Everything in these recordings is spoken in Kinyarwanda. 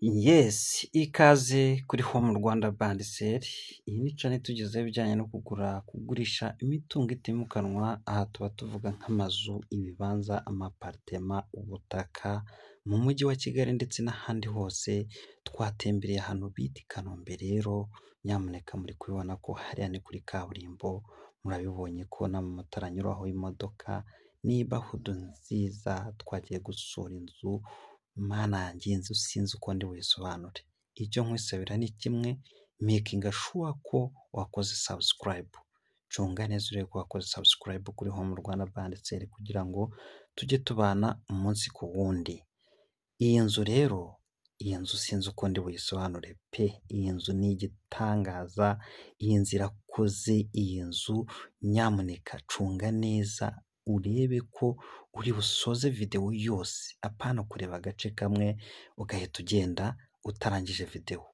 Yes, ikaze kuri Home Rwanda Bandcel. Iyi ni channel tugezeho ibijyanye no kugura, kugurisha imitungo itimukanwa. Aha tuba tuvuga nk'amazu, ibibanza, amapartema, ubutaka mu mujyi wa Kigali ndetse n'ahandi hose. Twatembereye ahantu bita i Kanombe rero, nyamuneka muri kubibona ko hariya ni kuri kaburimbo. Murabibonye ko n'amamatara anyuraho imodoka, niba hudu nziza. Twagiye gusura inzu, mana yanjye inzu sinzi uko ndi buyisobanure. Icyo nkwisabira ni kimwe, making sure ko wakoze subscribe. Cunga neza urebe ko wakoze subscribe kuri Home Rwanda Bandcel kugira ngo tujye tubana umunsi ku wundi. Iyi nzu rero, iyi nzu sinzi uko ndi buyisobanure pe. Iyi nzu ni igitangaza, iyi nzu irakoze, iyi nzu nyamuneka cunga neza urebe ko uri busoze video yose, apana kureba agace kamwe ugahita ugenda utarangije video.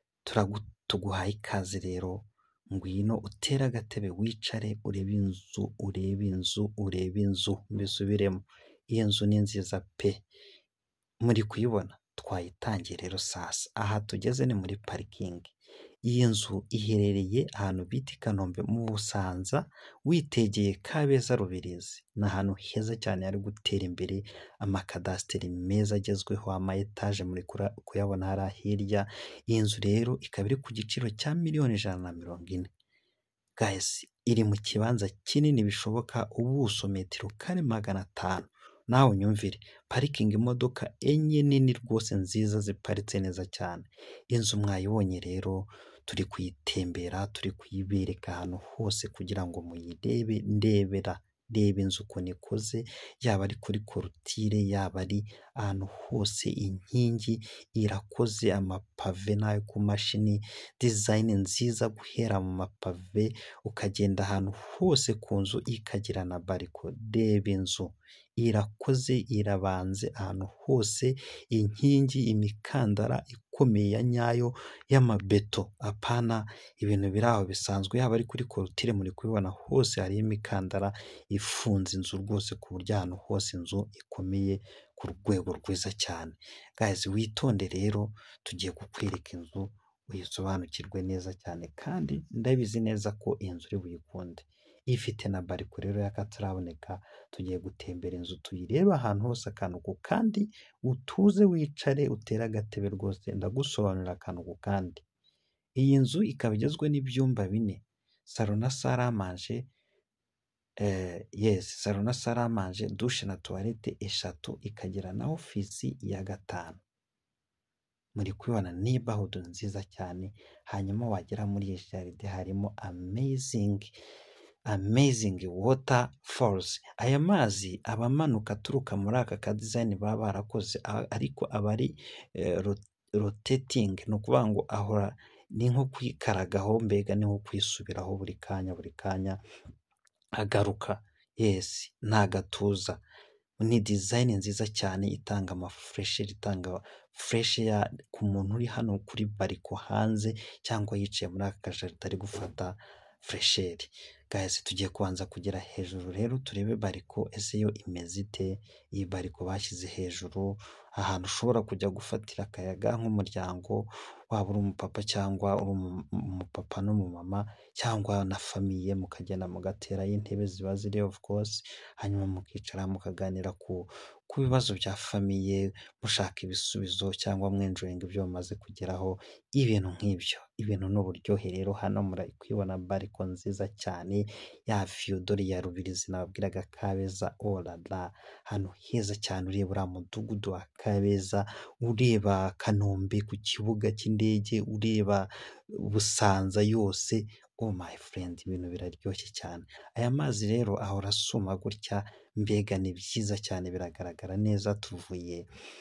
Tuguhaye ikaze rero, ngwino utere agatebe wicare urebe inzu, urebe inzu, urebe inzu, mbisubiremo. Iyi nzu ni nziza pe, muri kuyibona. Twayitangiye rero sasa, aha tugeze ni muri parikingi. Iyi nzu iherereye ahantu bita i Kanombe mu Busanza, witegeye Kabeza Rubirizi. Ni ahantu heza cyane hari gutera imbere, amakadasiteri meza agezweho, ama etaje muri kuyabona hariya hirya. Iyi nzu rero ikaba iri ku giciro cya miliyoni 140. Guys, iri mu kibanza kinini bishoboka, ubuso metero kare 500. Nawe unyumvire, parikingi imodoka enye nini rwose nziza ziparitse neza cyane. Inzu mwayibonye rero, turi kuyitembera, turi kuyibereka ahantu hose kugira ngo muyirebe. Reba inzu ukuntu ikoze, yaba ari kuri korutire, yaba ari ahantu hose. Inkingi irakoze, amapave n'ayo ku mashini, design nziza guhera mu mapave ukagenda ahantu hose ku nzu, ikagira na bariko. Reba inzu irakoze, irabanze ahantu hose, inkingi, imikandara ikomeye ya nyayo y'amabeto, apana ibintu biri aho bisanzwe. Yaba ari kuri korutire muri kubibona hose hariyo imikandara ifunze inzu rwose, ku buryo ahantu hose inzu ikomeye ku rwego rwiza cyane. Guys, witonde rero, tugiye kukwereka inzu uyisobanukirwe neza cyane, kandi ndabizi neza ko iyi nzu uri buyikunde. Ifite na bariko rero y'akataraboneka. Tugiye gutembera inzu tuyireba ahantu hose akantu ku kandi, utuze wicare utere agatebe rwose, ndagusobanurira akantu ku kandi. Iyi nzu ikaba igizwe n'ibyumba 4, salo na saramanje, salo na saramanje, dushe na toilette 3, ikagira na ofisi ya 5. Muri kubibona neighborhood nziza cyane. Hanyuma wagera muri iyi jaride harimo amazing waterfalls. Aya mazi aba amanuka aturuka muri aka ka design baba barakoze, ariko aba ari rotating, ni ukuvuga ngo ahora ni nko kwikaragaho, mbega ni nko kwisubiraho buri kanya agaruka. Yes, nta gatuza. Ni design nziza cyane itanga itanga fresh ya ku muntu uri hano kuri bariko hanze, cyangwa yicaye muri aka kajaride ari gufata fresheri. Guys, tugiye kubanza kugera hejuru rero turebe bariko ese yo imeze ite. Iyi bariko bashyize hejuru, ahantu ushobora kujya gufatira akayaga nk'umuryango, waba uri umupapa cyangwa uri umupapa n'umumama, cyangwa na famiye, mukagenda mugaterayo intebe ziba ziri of course, hanyuma mukicara mukaganira ku bibazo bya famiye, mushaka ibisubizo cyangwa mwenjoyinga ibyo mumaze kugeraho, ibintu nk'ibyo. Ibintu n'uburyohe rero. Hano muri kwibona bariko nziza cyane ya Fyodori ya Rubirizi nababwiraga, Kabeza orara, hano heza cyane. Ureba uriya mudugudu wa Kabeza, ureba Kanombe ku kibuga cy'indege, ureba Busanza yose. Oh my friend, ibintu biraryoshye cyane. Aya mazi rero ahora asuma gutya, mbega ni byiza cyane, biragaragara neza. Tuvuye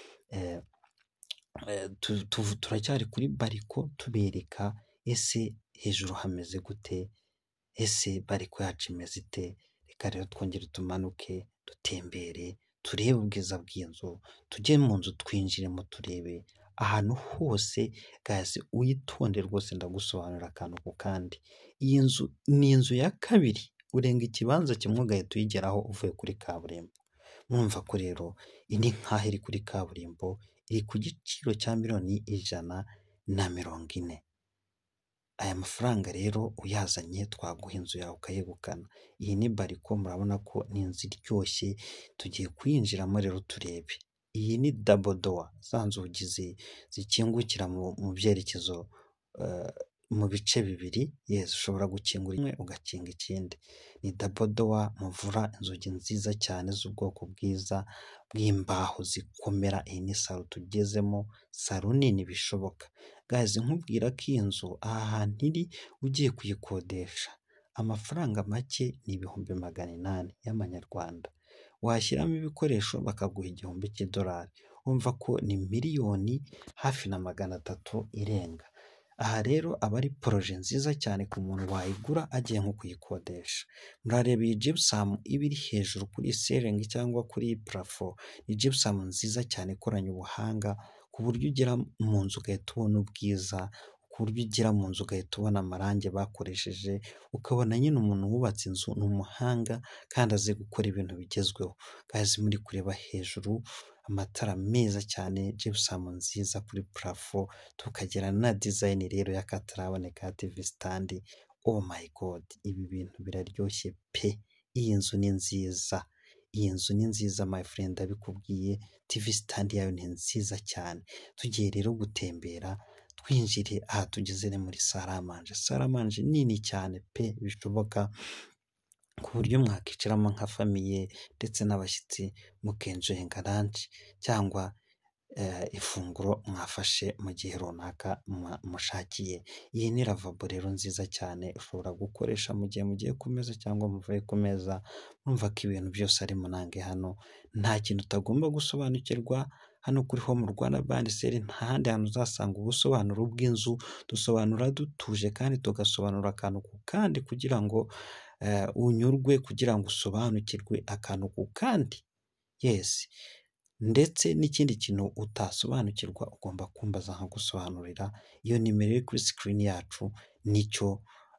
turacyari kuri bariko tubereka ese hejuru hameze gute, ese bariko yacu imeze ite. Reka rero twongere tumanuke, dutembere, turebe ubwiza bw'inzu, tujye mu nzu twinjiremo turebe ahantu hose. Guys, uyitonde rwose, ndagusobanurira akantu ku kandi. Iyi nzu ni inzu ya kabiri, urenga ikibanza kimwe ugahita uyigeraho uvuye kuri kaburimbo. Mwumva ko rero ini nkaho iri kuri kaburimbo, iri ku giciro cya miliyoni 140. Aya mafaranga rero uyazanye twaguha inzu yawe ukayegukana. Iyi ni bariko, murabona ko ni inzu iryoshye, tugiye kuyinjiramo rero turebe. Iyi ni double door, za nzugi zikingukira mu byerekezo mu bice bibiri. Yes, ushobora gukingura imwe ugakinga ikindi. Ni double door muvura, inzugi nziza cyane z'ubwoko bwiza bw'imbaho zikomera. Iyi ni salo tugezemo, salo nini bishoboka. Guys, nkubwira ko iyi nzu aha hantu iri ugiye kuyikodesha amafaranga make ni 800,000 y'amanyarwanda. Washyiramo ibikoresho bakaguha $1,000. Wumva ko ni miliyoni hafi na 300 irenga. Aha rero aba ari poroje nziza cyane ku muntu wayigura agiye nko kuyikodesha. Murareba iyi gypsum iba iri hejuru kuri ceiling cyangwa kuri plafond. Ni gypsum nziza cyane ikoranye ubuhanga, ku buryo ugera mu nzu ugahita ubona ubwiza, ku buryo ugera mu nzu ugahita ubona amarangi bakoresheje, ukabona nyine umuntu wubatse inzu ni umuhanga kandi azi gukora ibintu bigezweho. Guys, muri kureba hejuru amatara meza cyane, gypsum nziza kuri plafond, tukagira na design rero y'akataraboneka ya TV stand. Oh my god, ibi bintu biraryoshye pe! Iyi nzu ni nziza. Iyi nzu ni nziza my friend, abikubwiye. TV stand yayo ni nziza cyane. Tugiye rero gutembera, twinjire aha tugeze ni muri saramanje. Saramanje nini cyane pe bishoboka, ku buryo mwakicaramo nka famiye ndetse n'abashyitsi mukenjoyinga lunch cyangwa ifunguro mwafashe mu gihe runaka mushakiye. Iyi ni lavabo rero nziza cyane ushobora gukoresha mu gihe mugiye ku meza cyangwa muvuye ku meza, mwumva ko ibintu byose ari munange hano. Nta kintu utagomba gusobanukirwa hano kuri Home Rwanda Bandcell. Nta handi hantu uzasanga ubusobanuro bw'inzu. Dusobanura dutuje kandi tugasobanura akantu ku kandi kugira ngo unyurwe, kugira ngo usobanukirwe akantu ku kandi. Yes, ndetse n'ikindi kintu utasobanukirwa ugomba kumbaza nkagusobanurira. Iyo nimero iri kuri screen yacu nicyo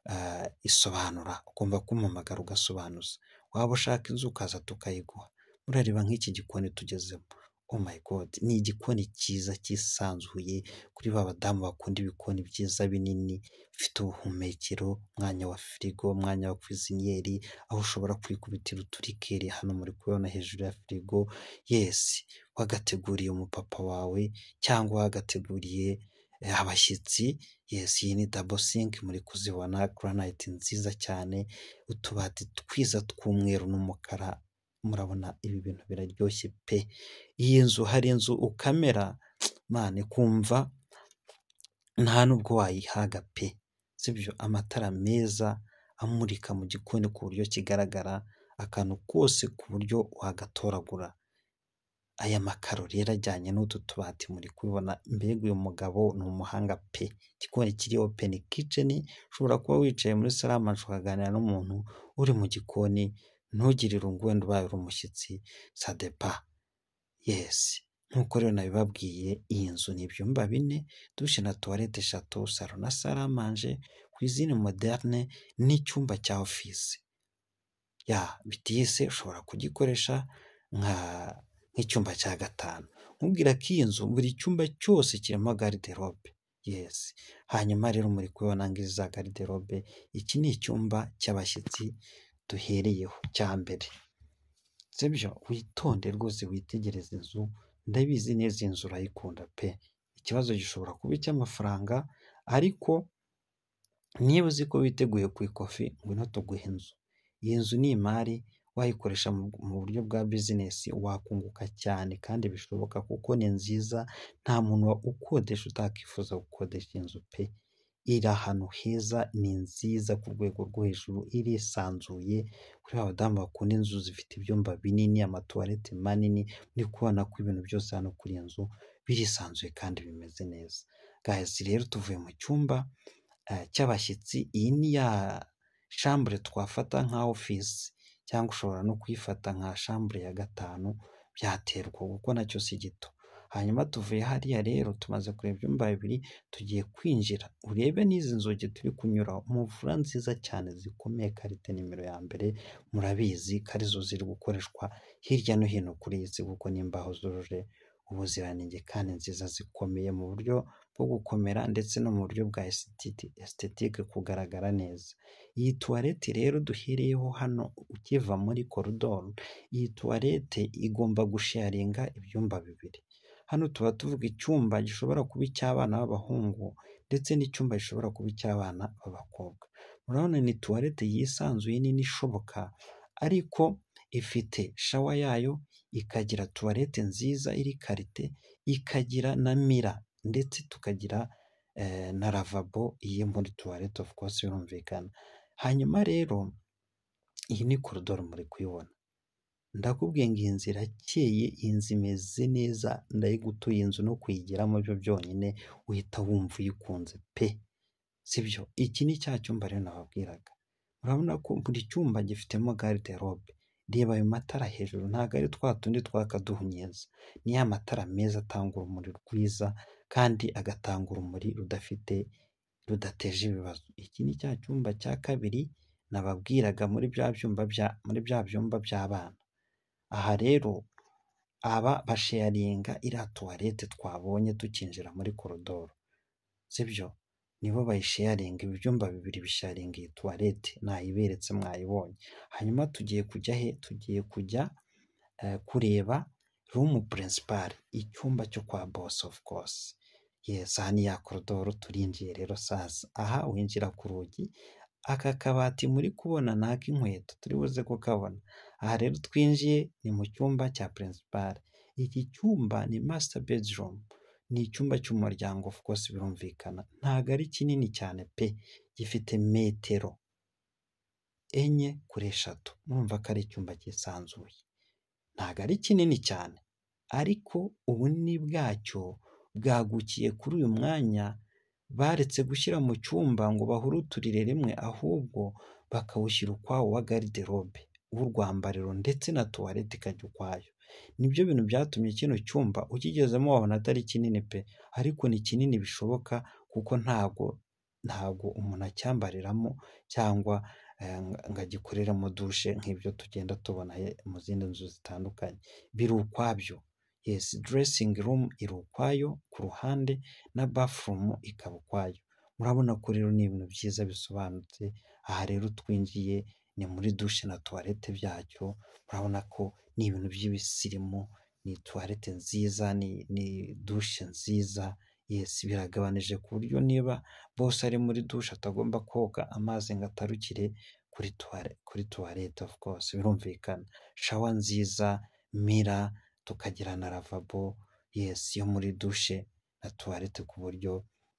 isobanura. Ugomba kumpamagara ugasobanuza. Waba ushaka inzu ukaza tukayiguha. Murareba nk'iki gikoni tugezemo. Oh my god, ni igikoni cyiza cyisanzuye kuri ba badamu bakunda ibikoni byiza binini, bifite ubuhumekero, umwanya wa firigo, umwanya wa kwiziniyeri, aho ushobora kwikubitira uturikeri hano muri kubona hejuru ya firigo. Yes, wagateguriye umupapa wawe cyangwa wagateguriye abashyitsi. Yes, iyi ni double sink muri kuzibona, granite nziza cyane, utubati twiza tw'umweru n'umukara. Murabona ibi bintu biraryoshye pe! Iyi nzu hari inzu ukamera mane kumva nta nubwo wayihaga pe, sibyo? Amatara meza amurika mu gikoni ku buryo kigaragara, akantu kose ku buryo wagatoragura. Aya makaro rero ajyanye n'utu tubati muri kubibona. Mbega uyu mugabo ni umuhanga pe! Igikoni kiri open kitchen, ushobora kuba wicaye muri saramanje ukaganira n'umuntu uri mu gikoni, ntugire irungu wenda ubaye uri umushyitsi, ça dépend. Yes, nk'uko rero nabibabwiye, iyi nzu ni ibyumba 4, dushe na toilette 3, salo na saramanje, cuisine moderne n'icyumba cya office. Ya bitise ushobora kugikoresha nk'icyumba cya 5. Nkubwira ko iyi nzu buri cyumba cyose kirimo garde-robe. Yes, hanyuma rero muri kubona ngizi za garde-robe. Iki ni icyumba cy'abashyitsi duhereyeho cya mbere, sibyo? Witonde rwose witegereze inzu, ndabizi neza inzu urayikunda pe. Ikibazo gishobora kuba icy'amafaranga, ariko niba uzi ko witeguye ku ikofi ngwino tuguhe inzu. Iyi nzu ni imari, wayikoresha mu buryo bwa business wakunguka cyane kandi bishoboka, kuko ni nziza. Nta muntu ukodesha utakifuza gukodesha inzu pe. Iri ahantu heza, ni nziza ku rwego rwo hejuru, irisanzuye kuri abadamu bakunda inzu zifite ibyumba binini, amatuwarete manini. Muri kubona ko ibintu byose hano kuri iyi nzu birisanzuye kandi bimeze neza. Guys, rero tuvuye mu cyumba cy'abashyitsi. Iyi ni ya chambre twafata nka office, cyangwa ushobora no kuyifata nka chambre ya 5, byaterwa kuko nacyo si gito. Hanyuma tuvuye hariya rero tumaze kureba ibyumba 2, tugiye kwinjira. Urebe n'izi nzugi turi kunyuraho, muvura nziza cyane zikomeye, karite nimero ya mbere. Murabizi ko arizo ziri gukoreshwa hirya no hino kuri iyi si, kuko n'imbaho zujuje ubuziranenge kandi nziza zikomeye mu buryo bwo gukomera ndetse no mu buryo bwa estetike kugaragara neza. Iyi tuwarete rero duhereyeho hano ukiva muri koridoro, iyi tuwarete igomba gusharinga ibyumba bibiri. Hano tuba tuvuga icyumba gishobora kuba icy'abana b'abahungu ndetse n'icyumba gishobora kuba icy'abana b'abakobwa. Murabona ni tuwarete yisanzuye nini ishoboka, ariko ifite shawa yayo, ikagira tuwarete nziza iri karite, ikagira na mira ndetse tukagira na lavabo iyi muri tuwarete of course birumvikana. Hanyuma rero iyi ni koridoro muri kuyibona, ndakubwiye ngo iyi nzu irakeye, iyi nzu imeze neza, ndayigutuye inzu no kuyigeramo byo byonyine uhita wumva uyikunze pe, sibyo? Iki ni cya cyumba rero nababwiraga, urabona ko buri cyumba gifitemo garde-robe. Reba ayo matara hejuru, ntabwo ari twa tundi twakaduhunyeza, ni ya matara meza atanga urumuri rwiza kandi agatanga urumuri rudateje ibibazo. Iki ni cya cyumba cya kabiri nababwiraga muri bya byumba by'abana. Aha rero aba basharinga iriya tuwarete twabonye tukinjira muri koridoro, sibyo? Nibo bayisharinga, ibyumba bibiri bisharinga iyi tuwarete, nayiberetse mwayibonye. Hanyuma tugiye kujya he? Tugiye kujya kureba rumu purinsipari, icyumba cyo kwa boss of course. Yes, aha ni ya koridoro turinjiye rero sasa. Aha winjira ku rugi, aka kabati muri kubona ni ak'inkweto turi buze kukabona. Aha rero twinjiye ni mu cyumba cya purinsipari. Iki cyumba ni master bedroom, ni icyumba cy'umuryango of course birumvikana. Ntabwo ari kinini cyane pe, gifite metero 4x3. Murumva ko ari icyumba cyisanzuye, ntabwo ari kinini cyane, ariko ubunini bwacyo bwagukiye kuri uyu mwanya. Baretse gushyira mu cyumba ngo bahuruturire rimwe, ahubwo bakawushyira ukwawo wa garde-robe w'urwambariro ndetse na tuwarete ikajya ukwayo. Nibyo bintu byatumye kino cyumba ukigezemo wabona atari kinini pe, ariko ni kinini bishoboka, kuko ntabwo umuntu acyambariramo cyangwa ngo agikoreramo dushe nk'ibyo tugenda tubona mu zindi nzu zitandukanye. Biri ukwabyo. Yes, dressing room iri ukwayo ku ruhande na bathroom ikaba ukwayo. Murabona ko rero ni ibintu byiza bisobanutse. Aha rero twinjiye ni muri dushe na tuwarete byacyo. Murabona ko ni ibintu by'ibisirimu, ni tuwarete nziza, ni dushe nziza. Yes, biragabanije ku buryo niba bose ari muri dushe atagomba koga amazi ngo atarukire kuri tuwarete of course birumvikana. Shawa nziza, mira, tukagira na lavabo yes yo muri dushe na tuwarete, ku buryo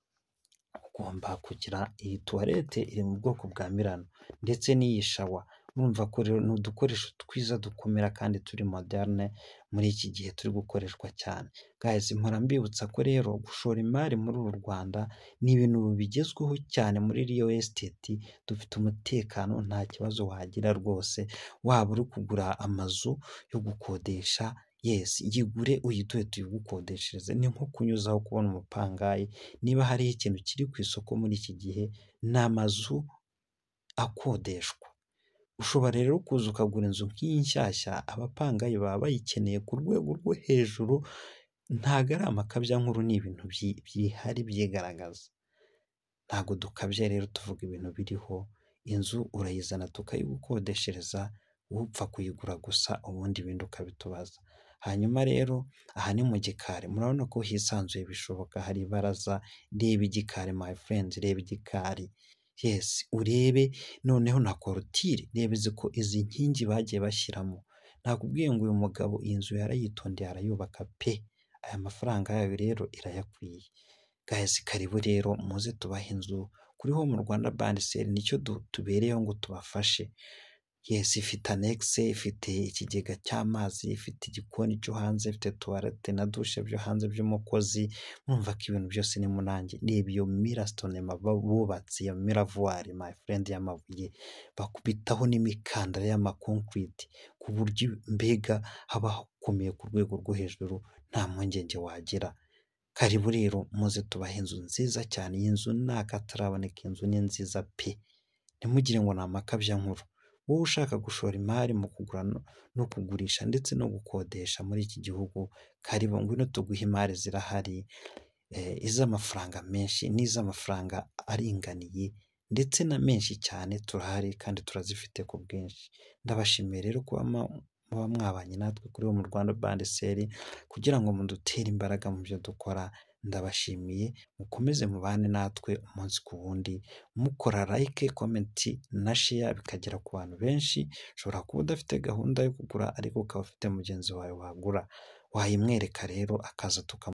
ugomba kugira iyi tuwarete iri mu bwoko bwa mirano ndetse n'iyi shawa. Murumva ko rero ni udukoresho twiza dukomera kandi turi moderne muri iki gihe turi gukoreshwa cyane. Guys, mpora mbibutsa ko rero gushora imari muri uru Rwanda ni ibintu bigezweho cyane. Muri real estate dufite umutekano, nta kibazo wagira rwose. Waba uri kugura amazu yo gukodesha, yes, yigure uyiduhe tuyigukodeshereze. Ni nko kunyuzaho kubona umupangayi. Niba hariho ikintu kiri ku isoko muri iki gihe, ni amazu akodeshwa. Ushobora rero kuza ukagura inzu nk'iyi nshyashya, abapangayi baba bayikeneye ku rwego rwo hejuru. Ntabwo ari amakabya nkuru, ni ibintu byihari byigaragaza. Ntabwo dukabya rero tuvuga ibintu biriho. Inzu urayizana tukayigukodeshereza, upfa kuyigura gusa, ubundi ibindi ukabitubaza. Hanyuma rero aha ni mu gikari, murabona ko hisanzuye bishoboka, hari ibaraza. Reba igikari my friend, reba igikari. Yes, urebe noneho na korutire, reba ko izi nkingi bagiye bashyiramo. Nakubwiye ngo uyu mugabo iyi nzu yarayitondeye arayubaka pe, aya mafaranga yayo rero irayakwiye. Guys, karibu rero muze tubahe inzu kuri Home Rwanda Bandcell, nicyo tubereyeho ngo tubafashe. Yes, ifite anexe, ifite ikigega cy'amazi, ifite igikoni cyo hanze, ifite tuwarete na dushe byo hanze by'umukozi. Mwumva ko ibintu byose ni munange. Reba iyo mirastone bubatsi ya miravuari my friend y'amabuye, bakubitaho n'imikandara y'amakoncrete, ku buryo mbega haba hakomeye ku rwego rwo hejuru, nta mpungenge wagira. Karibu rero muze tubahe inzu nziza cyane. Iyi nzu nakataraboneka, inzu ni nziza pe, ntimugire ngo ni amakabya nkuru. wowe ushaka gushora imari mu kugura no kugurisha ndetse no gukodesha muri iki gihugu, karibu ngwino tuguhe imari zirahari, iz'amafaranga menshi n'iz'amafaranga aringaniye ndetse na menshi cyane turahari kandi turazifite ku bwinshi. Ndabashimiye rero kuba muba mwabanye natwe kuri Home Rwanda Bandeseri kugira ngo mudutere imbaraga mu byo dukora. Ndabashimiye, mukomeze mubane natwe umunsi ku wundi, mukora like, comment na share bikagera ku bantu benshi. Ushobora kuba udafite gahunda yo kugura ariko ukaba ufite mugenzi wawe wagura, wayimwereka rero akaza